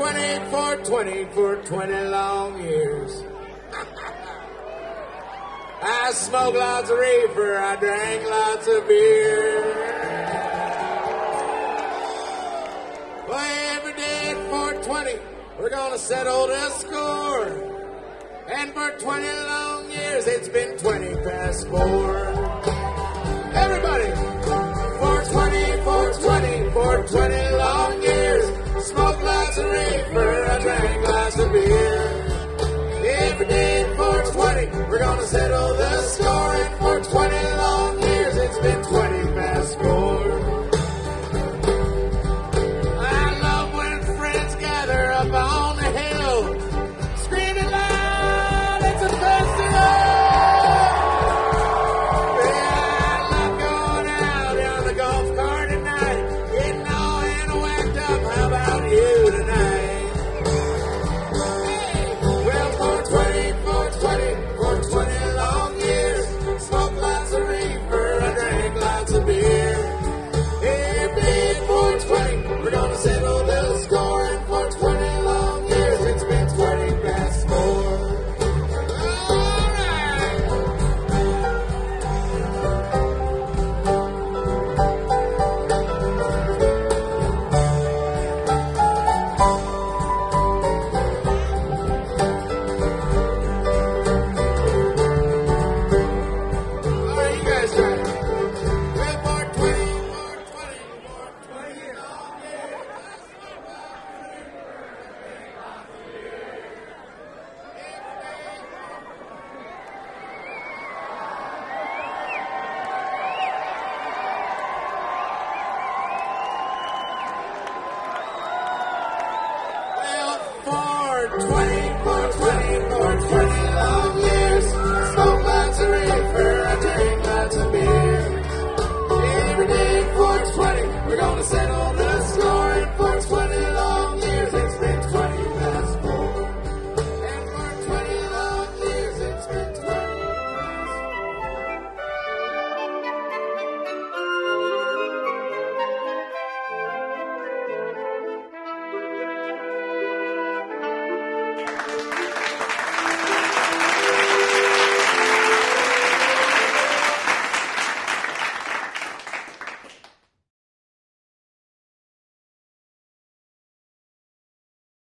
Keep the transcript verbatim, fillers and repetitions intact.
twenty, four twenty, for twenty long years. I smoked lots of reefer, I drank lots of beer. Well, every day at four twenty, we're gonna settle the score. And for twenty long years, it's been twenty past four. Everybody! four twenty, four twenty, for twenty long years. Smoked lots of reefer, I drank lots of beer. Every day at four twenty, we're gonna settle the score. And for twenty long years, it's been twenty past four. I love when friends gather up on the hill, screaming loud, it's a festival! Yeah, I love going out on the golf cart at night, getting all and whacked up. How about you tonight? Settle the score, and for twenty long years, it's been twenty past four. All right. All right, you guys try it. Well, four twenty, four twenty, four twenty long years. Well, four twenty.